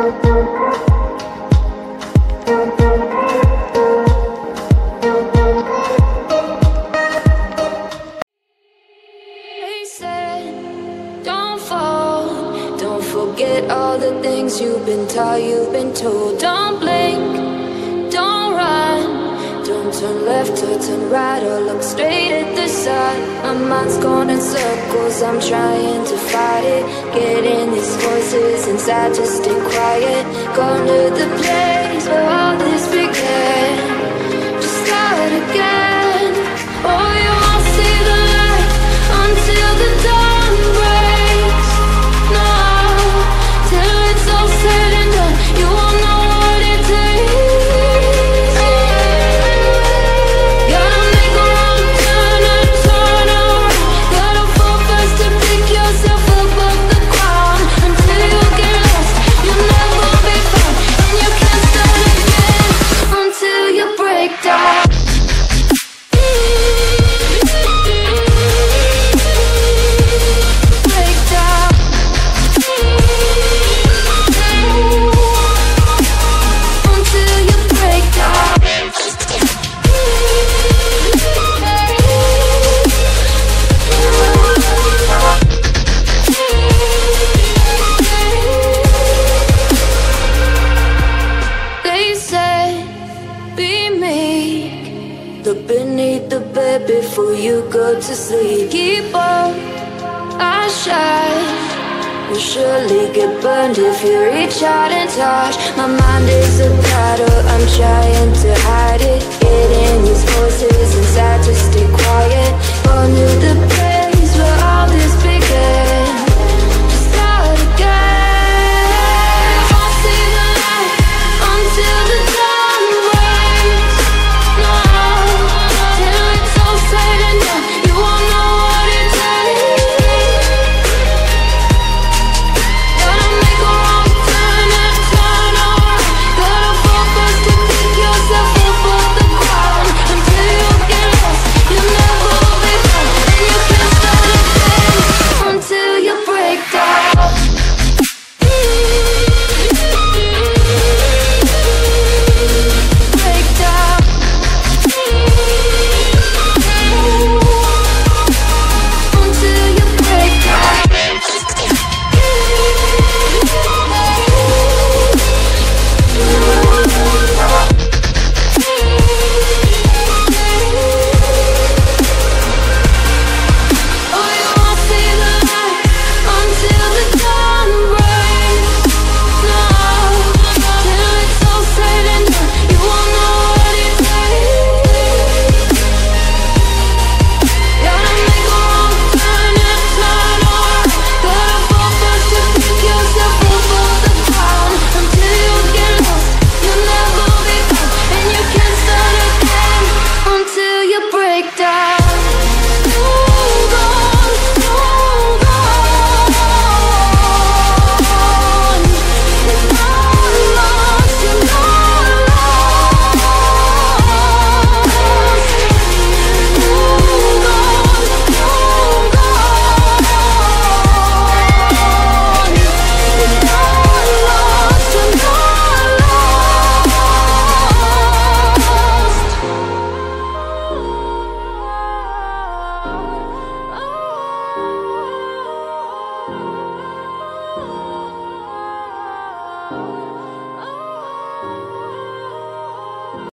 They said, don't fall, don't forget all the things you've been taught, you've been told. Don't blink, don't run, don't turn left or turn right or look straight at the sun. My mind's going in circles, I'm trying to fight it. Getting these voices inside to stay quiet. Gone to the place where all this began. Just start again. Oh, you won't see the light until the dawn breaks. No, till it's all said and done, you won't know what it takes. Gotta make a wrong turn and turn around. Gotta fall fast to pick yourself up off the ground. Until you get lost, you'll never be found. And you can't start again until you break down. Look beneath the bed before you go to sleep. Keep on, I shine. You'll surely get burned if you reach out and touch. My mind is a battle, I'm trying to hide it. Getting these voices inside to stay quiet. Gone to the place where all this began.